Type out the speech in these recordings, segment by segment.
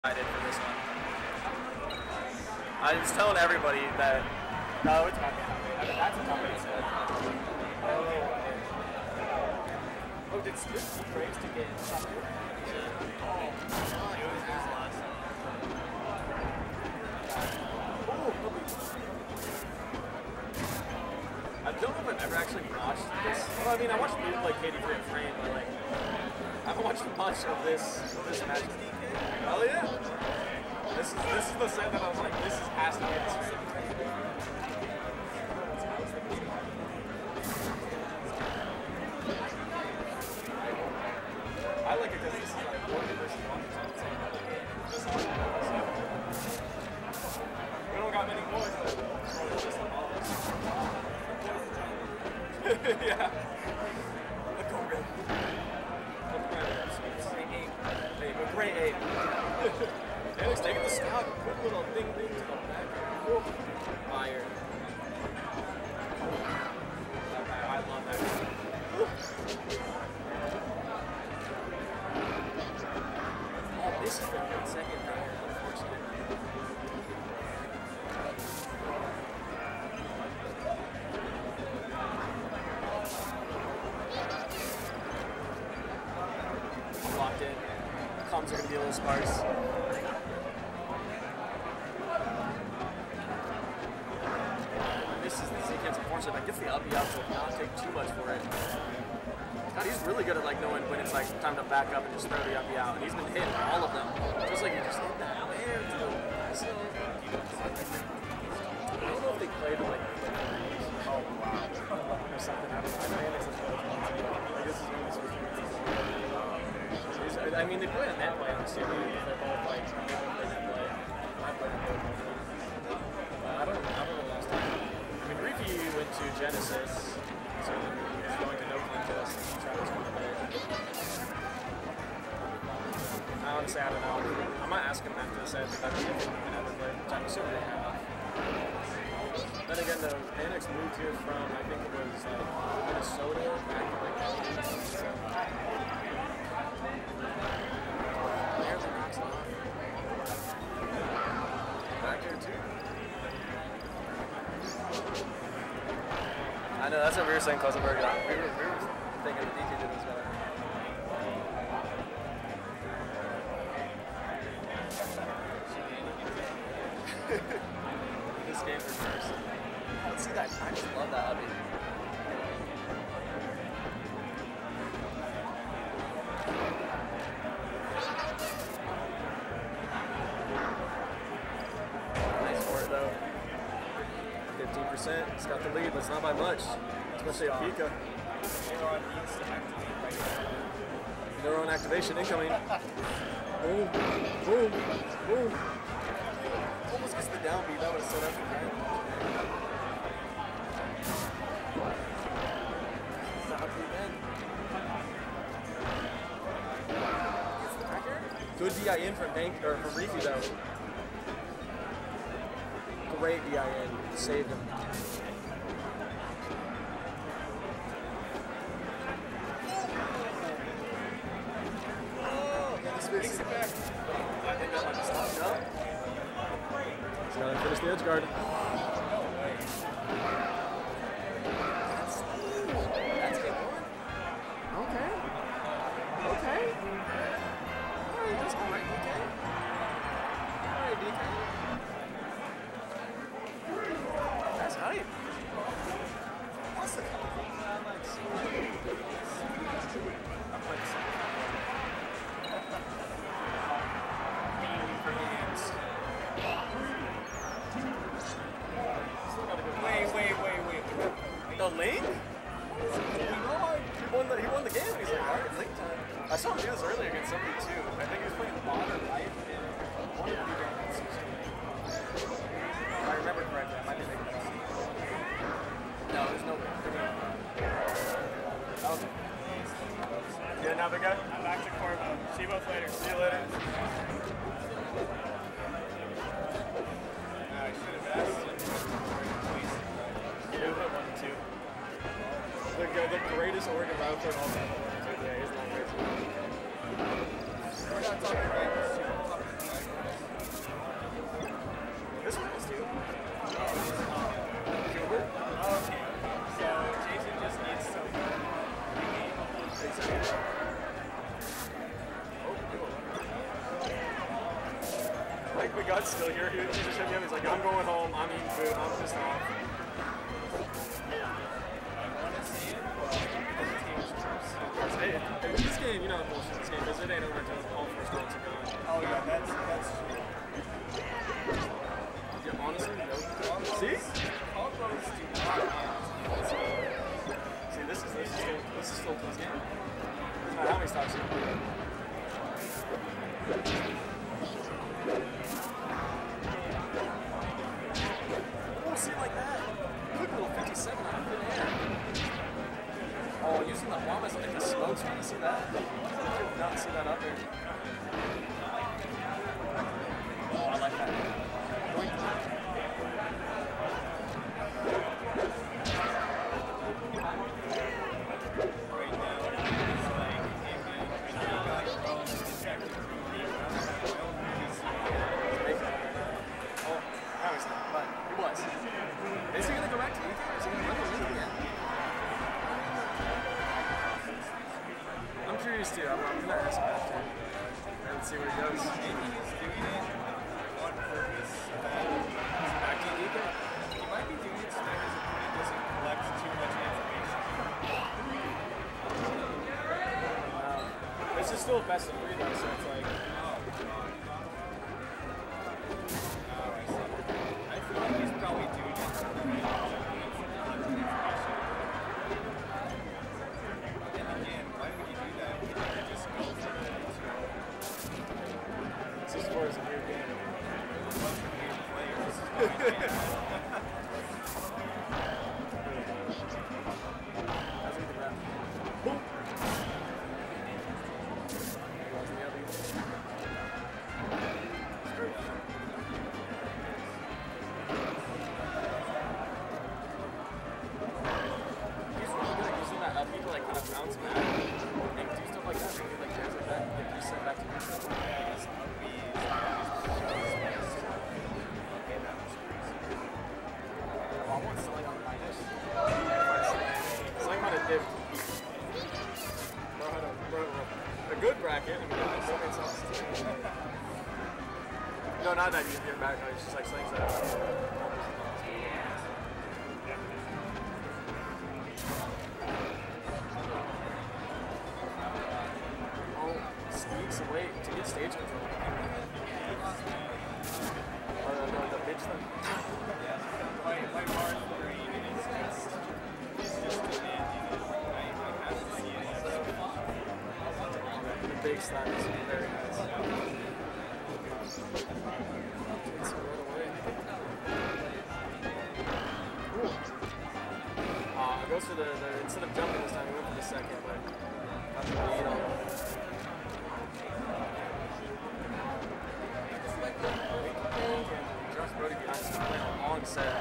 excited for this one. I was telling everybody that no, it's not. That's a company set. Oh, did Swift praise to get? I don't know if I've ever actually watched this. Well, I mean, I watched people like Katie Free and Frame, but like, I haven't watched much of this match. Oh yeah. This is the set that I was like, this has to be the specific. I like it because this is like Morgan versus Washington. We don't got many boys, but it's just like all of us. Yeah. Look go real. Great aim. And he's taking the scout, quick little ding to the back. Fire. I love that. Oh, this is the 1 second there, unfortunately. Locked in. Comms are going to be a little sparse. This he can't unfortunate. Like, gets the uppy up to not take too much for it. God, he's really good at like knowing when it's like time to back up and just throw the uppy out. And he's been hitting all of them. Just like he just hit that there too. So, I don't know if they played it like oh wow or something. I don't know. Like, this is really sweet. I mean, they play a net play on the series. They're both like, they net play. I played it both. I don't know last time. I mean, Ricky went to Genesis, so he's going to no contest. He travels quite a bit. Honestly, I don't know. I might ask him after the set if I've ever played, which I'm assuming they have. Then again, though, Annex moved here from, I think it was Minnesota, back in like back here too. I know, that's what we were saying, Kosenberg. We were thinking the DK did this better. This game for first. Let's see that. I just love that hubby. He's got the lead, but it's not by much, especially at Pika. Neuron activation incoming. Boom, boom, boom. Almost gets the downbeat. That would have set up for that. Good DIN from Ricky though. Great DIN. Saved him. Makes it back. I think that might be stopped up. He's got to finish the edge guard. That's game one. Okay. Okay. Alright, that's alright, DK. Alright, DK. That's hype. What's the color? I'm like, Wait. The Link? He won the game. He's like, alright, Link time. I saw him do this earlier against somebody too. I think he was playing Modern Life in one of the games. If I remember correctly, I might be thinking about it. No, there's no way. Yeah, another guy? I'm back to Corvo. See you both later. See you later. The greatest Oregon battle for all time. Yeah, he's not crazy. We're not talking about like the gut's still here. He just hit me up. He's like, I'm going home. I'm eating food. I'm pissed off. Hey, this game, you know, bullshit this game because it ain't over until all four starts are gone. Oh yeah, that's true. Yeah, honestly, no. See? Combos do not end. See, this is still a close game. Doesn't matter how many stocks you do. Oh, see like that. Quick little 57 out of thin air. Oh, using the bomb as like a smoke screen. You see that? I did not see that up there. Oh, I like that. Is he going to go back to Ethan or is he going to let him leave again? I'm curious too. I'm going to ask him after and see where he goes. Maybe he's doing it on purpose. Back to Ethan. He might be doing it so that his opponent doesn't collect too much information. This is still a best of 3 though, so it's like. I feel like he's probably doing it so that his opponent doesn't collect information. And again, why would he do that? He could just go for it. This is for his weird game. A bunch of weird players. That's what the grab. Boom! Lost the other. He's really good at using that up. He can like kind of bounce back and do stuff like that. He can like jazz like that and get reset back to neutral. I want Sling on the minus. Sling might have dipped. Bro had a good bracket. I mean, that made sense. No, not that he's getting back. No, it's just like Sling's that. Oh, sneaks away to get stage control. Or the bitch thing. My Marth green is just demanding it. I have to see it. The big slap is very nice. Takes it right away. Ooh. Goes for the instead of jumping this time, he went for the second, but got the lead on. Josh Brody behind some playing a long set.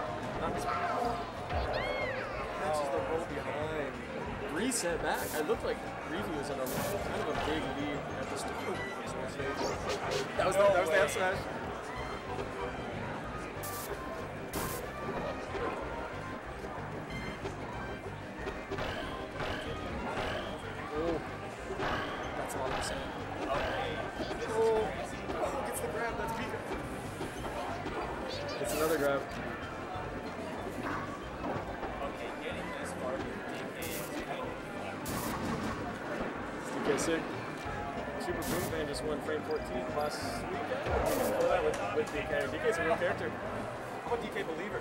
Catches the roll behind. Reset back. I looked like Reevy was in a kind of a big lead at the start. That was the F smash. Oh, that's a lot of percent. Oh, gets the grab. That's Pika. It's another grab. Okay, getting this far with DK is kind of DK sick. Super Boom Fan just won frame 14 last weekend. Before that with DK. DK's a real character. I'm a DK believer.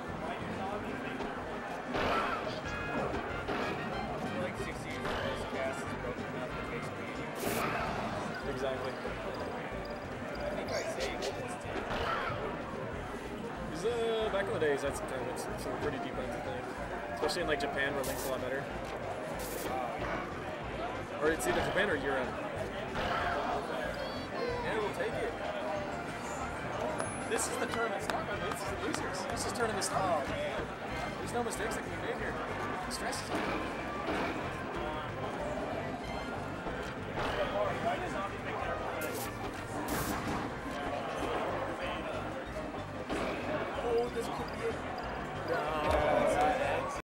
like 60 years old. Gas is broken up and basically anywhere. Exactly. I think Isaiah was 10. He's back in the days, that's some pretty deep into things. Especially in like Japan where Link's a lot better. Or it's either Japan or Europe. Yeah, we'll take it. This is the tournament stock. I mean, this is the losers. This is tournament stock. There's no mistakes that can be made here. Stress is on. Oh, this could be it.